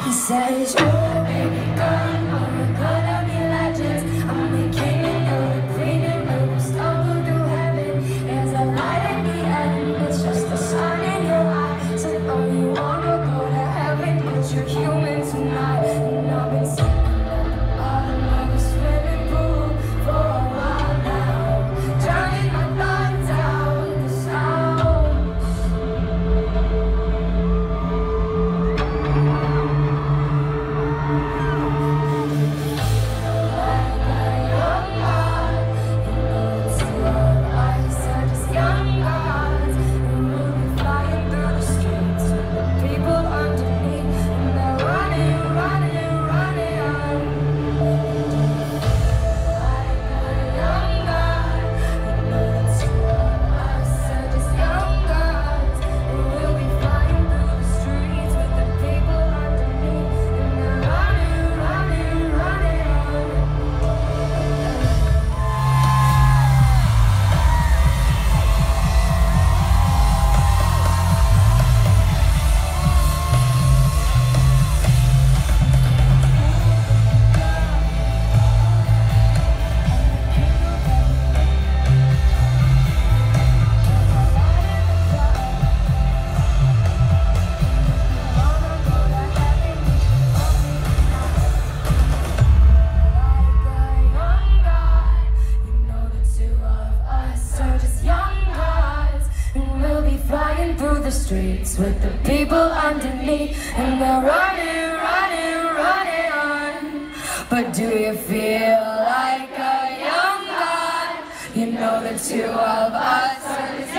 He says, oh baby girl, we're gonna be legends. I'm the king and you're the queen and we'll stumble through heaven. There's a light at the end, it's just the sun in your eyes. And oh, you wanna go to heaven, but you're human tonight. And I've been sitting at the bottom of the swimming pool for a while now, drowning my thoughts out with the sounds. Through the streets with the people underneath, and they're running, running, running on. But do you feel like a young god? You know the two of us are